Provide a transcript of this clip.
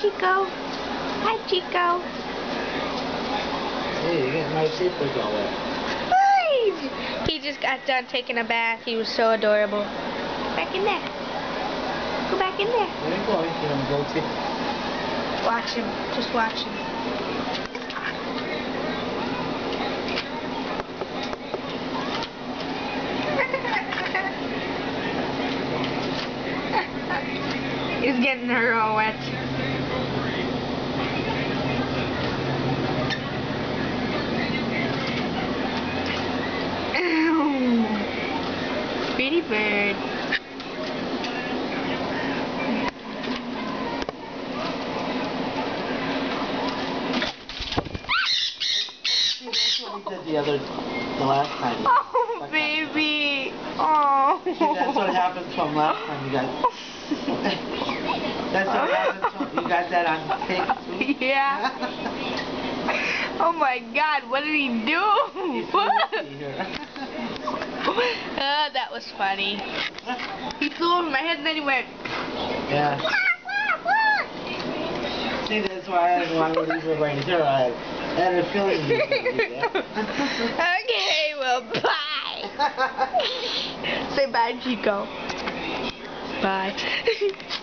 Chico. Hi, Chico. Hey, you're getting my papers all wet. Hi. He just got done taking a bath. He was so adorable. Back in there. Go back in there. Where are you going? You're gonna go to... Watch him. Just watch him. He's getting her all wet. Pretty bird. That's what he did the last time. Oh, baby. Oh. See, that's what happened to him last time, you guys. That's what happened to him. You got that on tape too? Yeah. Oh my God, what did he do? That was funny. He flew over my head and then he went. Yeah. See, that's why I didn't want to leave it right here. I had a feeling you were going to do that. Okay, well, bye. Say bye, Chico. Bye.